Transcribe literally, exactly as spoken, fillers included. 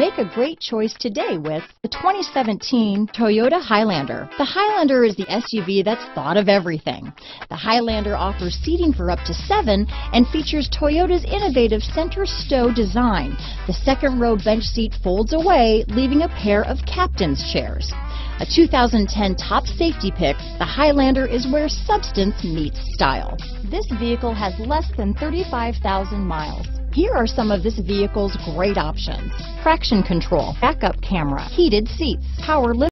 Make a great choice today with the twenty seventeen Toyota Highlander. The Highlander is the S U V that's thought of everything. The Highlander offers seating for up to seven and features Toyota's innovative center stow design. The second row bench seat folds away, leaving a pair of captain's chairs. A two thousand ten top safety pick, the Highlander is where substance meets style. This vehicle has less than thirty-five thousand miles. Here are some of this vehicle's great options: traction control, backup camera, heated seats, power lift.